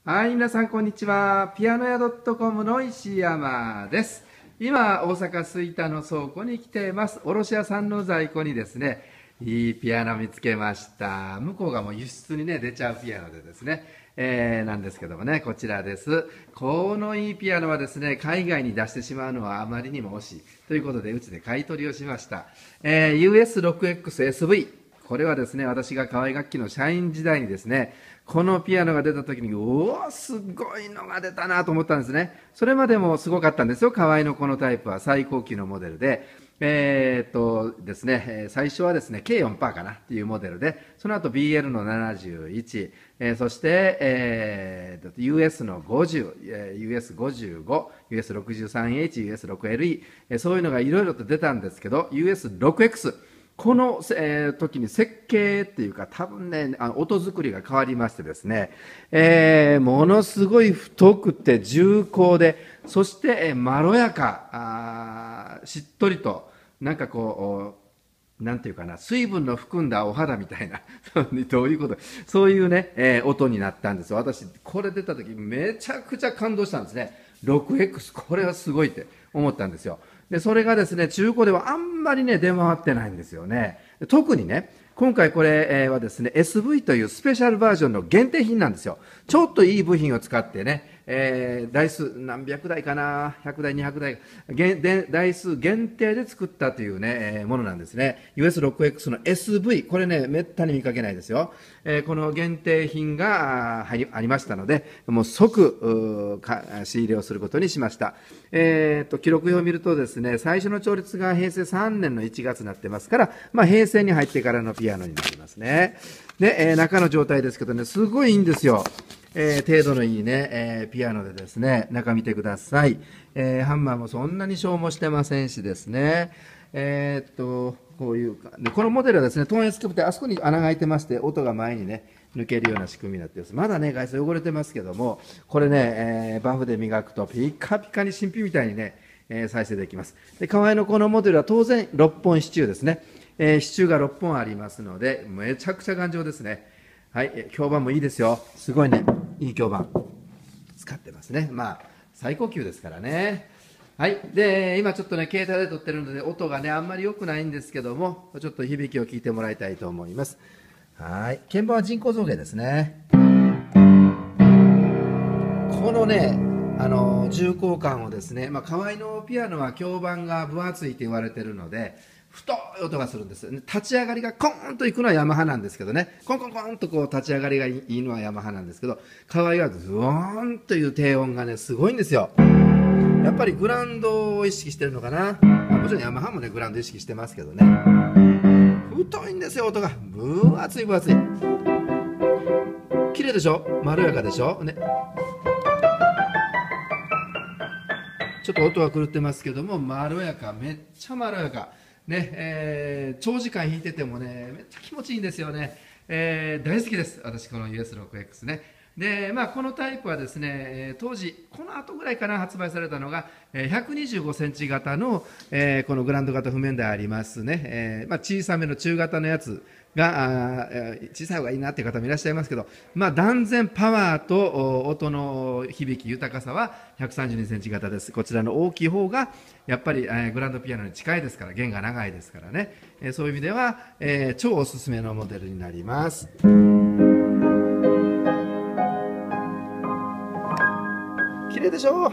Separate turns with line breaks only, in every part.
はい、皆さんこんにちは。ピアノ屋 .com の石山です。今、大阪吹田の倉庫に来ています。卸屋さんの在庫にですね、いいピアノ見つけました。向こうがもう輸出にね、出ちゃうピアノでですね、なんですけどもね、こちらです。このいいピアノはですね、海外に出してしまうのはあまりにも惜しい。ということで、うちで買い取りをしました。US6XSV。これはですね、私が河合楽器の社員時代にですね、このピアノが出た時に、おお、すごいのが出たなと思ったんですね。それまでもすごかったんですよ。河合のこのタイプは最高級のモデルで。ですね、最初はですね、K4% かなっていうモデルで、その後 BL の71、そして、US の50、US55、US63H、US6LE、そういうのがいろいろと出たんですけど、US6X、この、時に設計っていうか、多分ね、音作りが変わりましてですね、ものすごい太くて重厚で、そして、まろやか、しっとりと、なんかこう、なんていうかな、水分の含んだお肌みたいな、どういうこと、そういうね、音になったんですよ。私、これ出た時、めちゃくちゃ感動したんですね。6X、これはすごいって思ったんですよ。で、それがですね、中古ではあんまりね、出回ってないんですよね。特にね、今回これはですね、SV というスペシャルバージョンの限定品なんですよ。ちょっといい部品を使ってね、台数何百台かな、100台、200台、台数限定で作ったというね、ものなんですね。US6X の SV、これね、めったに見かけないですよ。この限定品がありましたので、もう即仕入れをすることにしました。記録表を見るとですね、最初の調律が平成3年の1月になってますから、まあ、平成に入ってからのピアノになりますね。で、中の状態ですけどね、すごいいいんですよ。程度のいいね、ピアノでですね、中見てください。ハンマーもそんなに消耗してませんしですね、こういうか、で、このモデルはですね、トーンエスキャプってあそこに穴が開いてまして、音が前にね、抜けるような仕組みになっています。まだね、外装汚れてますけども、これね、バフで磨くとピッカピカに新品みたいにね、再生できます。で、河合のこのモデルは当然6本支柱ですね。支柱が6本ありますので、めちゃくちゃ頑丈ですね。はい、響板もいいですよ。すごいね、いい響板使ってますね。まあ、最高級ですからね。はい。で、今ちょっとね、携帯で撮ってるので、音がね、あんまり良くないんですけども、ちょっと響きを聞いてもらいたいと思います。はい。鍵盤は人工造形ですね。このね、重厚感をですね、まあ、河合のピアノは響板が分厚いと言われてるので、太い音がするんです。立ち上がりがコーンといくのはヤマハなんですけどね、コンコンコンとこう立ち上がりがいいのはヤマハなんですけど、河合はズワーンという低音がね、すごいんですよ。やっぱりグラウンドを意識してるのかな。もちろんヤマハもね、グラウンド意識してますけどね。太いんですよ、音が。分厚い分厚い。綺麗でしょ、まろやかでしょね。ちょっと音は狂ってますけども、まろやか、めっちゃまろやか。ね、長時間弾いててもね、めっちゃ気持ちいいんですよね。大好きです。私、この US6X ね。で、まあ、このタイプはですね、当時、この後ぐらいかな、発売されたのが、125センチ型の、このグランド型譜面台ありますね。まあ、小さめの中型のやつが、小さい方がいいなっていう方もいらっしゃいますけど、まあ、断然パワーと音の響き、豊かさは132センチ型です。こちらの大きい方が、やっぱり、グランドピアノに近いですから、弦が長いですからね。そういう意味では、超おすすめのモデルになります。綺麗でしょ。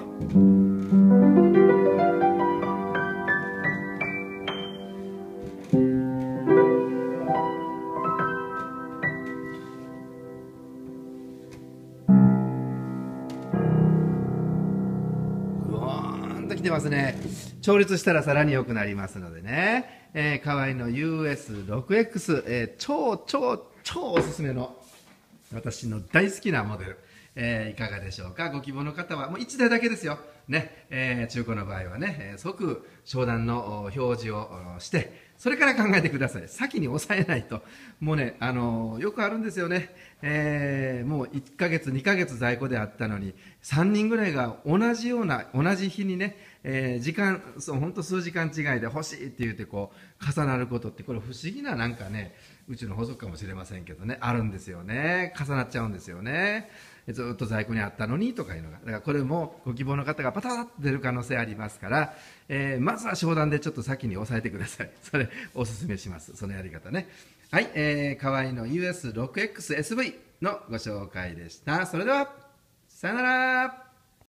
ぐーんときてますね。調律したらさらに良くなりますのでね。河合の US6X、超おすすめの私の大好きなモデル。いかがでしょうか。ご希望の方はもう1台だけですよ。ね、中古の場合はね、即商談の表示をして、それから考えてください。先に抑えないと。もうね、よくあるんですよね。もう1ヶ月、2ヶ月在庫であったのに、3人ぐらいが同じ日にね、時間、ほんと数時間違いで欲しいって言ってこう、重なることって、これ不思議ななんかね、うちの補足かもしれませんけどね、あるんですよね。重なっちゃうんですよね。 ずっと在庫にあったのにとかいうのが、だからこれもご希望の方がパタッと出る可能性ありますから、まずは商談でちょっと先に押さえてください。それおすすめします、そのやり方ね。はい、河合の US6XSV のご紹介でした。それではさよなら。